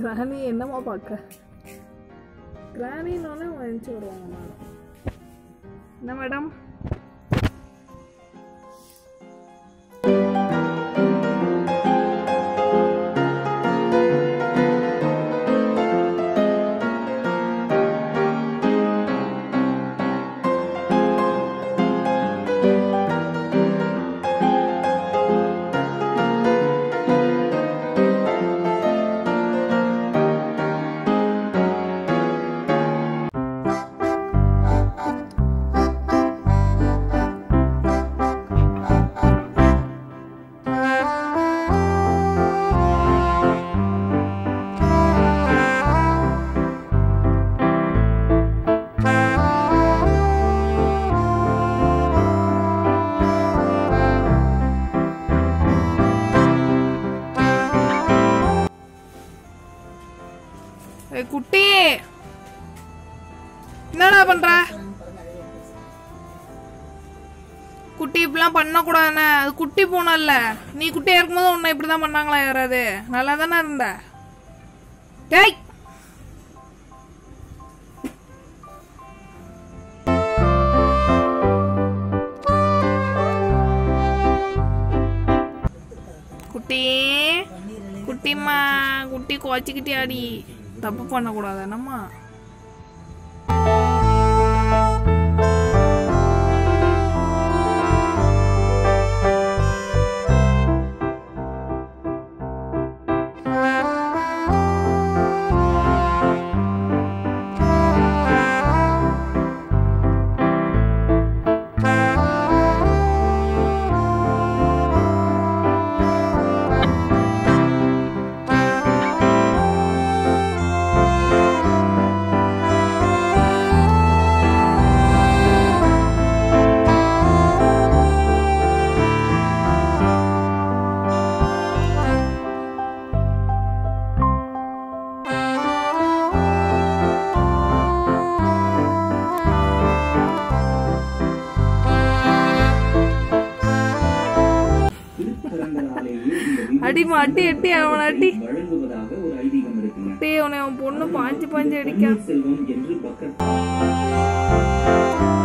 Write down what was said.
கிராணி என்னமா பார்க்க கிராணின்னு வந்துச்சு வருவாங்க என்ன மேடம் குட்டி என்னடா பண்ற குட்டி இப்படிலாம் பண்ணக்கூடாதுண்ணே அது குட்டி போனல்ல நீ குட்டியா இருக்கும்போது உன்னை இப்படிதான் பண்ணாங்களா யாராவது நல்லா தானே இருந்த டேய் குட்டி குட்டிம்மா குட்டி குவச்சிக்கிட்டியாடி தப்பு பண்ணக்கூடாது என்னம்மா அடிமா அட்டி அட்டி அவன் அட்டி அவனை அவன் பொண்ணு பாஞ்சு பாஞ்சு அடிக்கான்